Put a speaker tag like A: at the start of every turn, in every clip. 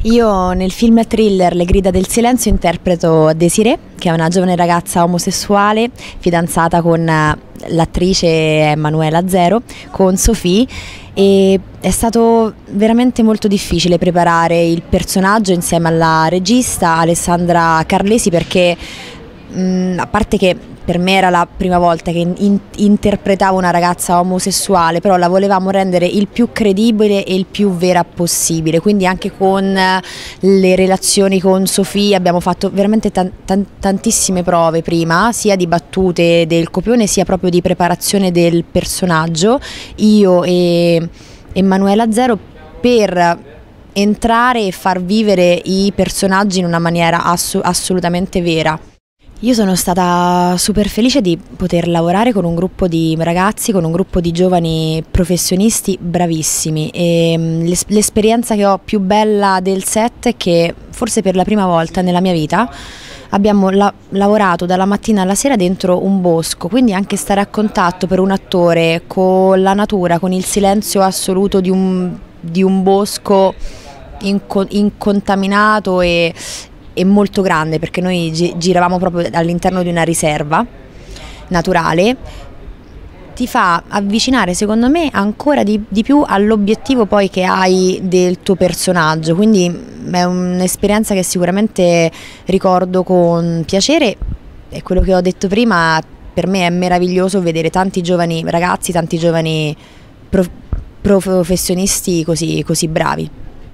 A: Io nel film thriller Le grida del silenzio interpreto Desiree, che è una giovane ragazza omosessuale fidanzata con l'attrice Emanuela Zero, con Sophie, e è stato veramente molto difficile preparare il personaggio insieme alla regista Alessandra Carlesi, perché a parte che per me era la prima volta che interpretavo una ragazza omosessuale, però la volevamo rendere il più credibile e il più vera possibile, quindi anche con le relazioni con Sofia abbiamo fatto veramente tantissime prove prima, sia di battute del copione sia proprio di preparazione del personaggio, io e Emanuela Zero, per entrare e far vivere i personaggi in una maniera assolutamente vera. Io sono stata super felice di poter lavorare con un gruppo di ragazzi, con un gruppo di giovani professionisti bravissimi, e l'esperienza che ho più bella del set è che forse per la prima volta nella mia vita abbiamo lavorato dalla mattina alla sera dentro un bosco, quindi anche stare a contatto per un attore con la natura, con il silenzio assoluto di un bosco incontaminato e molto grande, perché noi giravamo proprio all'interno di una riserva naturale, ti fa avvicinare secondo me ancora di più all'obiettivo poi che hai del tuo personaggio, quindi è un'esperienza che sicuramente ricordo con piacere. E quello che ho detto prima, per me è meraviglioso vedere tanti giovani ragazzi, tanti giovani professionisti così bravi.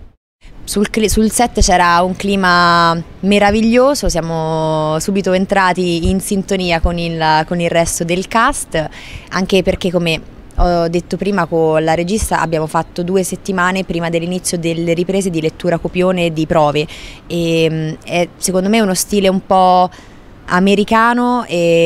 A: Sul set c'era un clima meraviglioso, siamo subito entrati in sintonia con il resto del cast, anche perché, come ho detto prima, con la regista abbiamo fatto 2 settimane prima dell'inizio delle riprese di lettura copione e di prove, e è secondo me uno stile un po' americano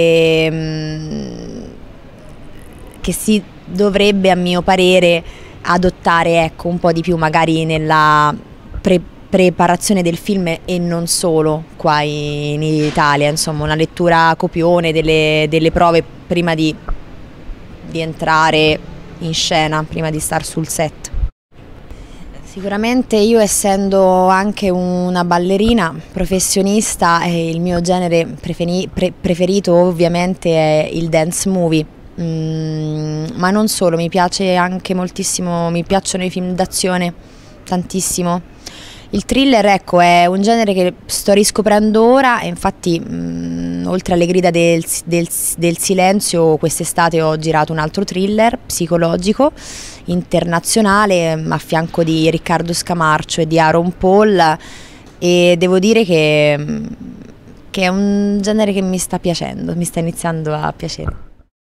A: e che si dovrebbe, a mio parere, adottare, ecco, un po' di più magari nella preparazione del film e non solo qua in Italia, insomma una lettura copione delle prove prima di entrare in scena, prima di star sul set. Sicuramente io, essendo anche una ballerina professionista, il mio genere preferito ovviamente è il dance movie. Ma non solo, mi piace anche moltissimo, mi piacciono i film d'azione tantissimo. Il thriller, ecco, è un genere che sto riscoprendo ora, e infatti oltre alle grida del silenzio, quest'estate ho girato un altro thriller psicologico internazionale a fianco di Riccardo Scamarcio e di Aaron Paul, e devo dire che è un genere che mi sta piacendo, mi sta iniziando a piacere.